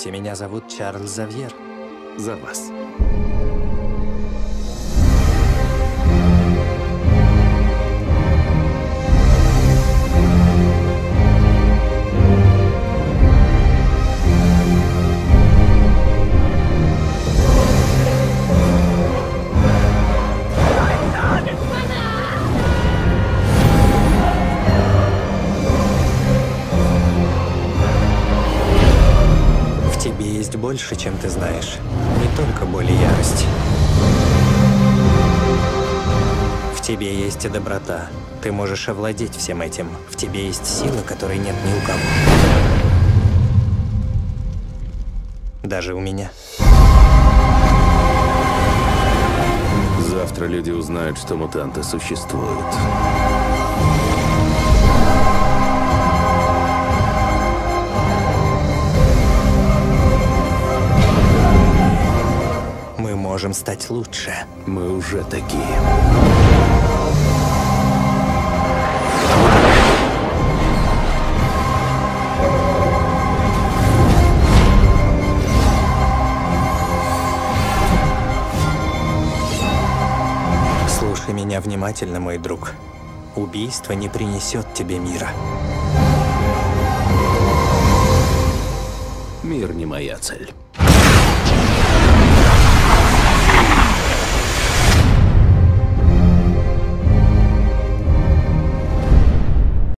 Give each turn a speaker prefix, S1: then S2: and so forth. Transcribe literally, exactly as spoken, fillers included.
S1: Здравствуйте, меня зовут Чарльз Завьер.
S2: За вас.
S1: В тебе есть больше, чем ты знаешь. Не только боль и ярость. В тебе есть и доброта. Ты можешь овладеть всем этим. В тебе есть сила, которой нет ни у кого. Даже у меня.
S2: Завтра люди узнают, что мутанты существуют.
S1: Мы можем стать лучше.
S2: Мы уже такие.
S1: Слушай меня внимательно, мой друг. Убийство не принесет тебе мира.
S2: Мир не моя цель.